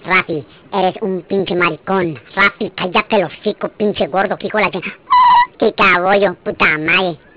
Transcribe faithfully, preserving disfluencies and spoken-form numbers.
Rafi, eres un pinche maricón. Rafi, cállate el hocico, pinche gordo, que hijo de la que... ¡Qué cabollo, puta madre!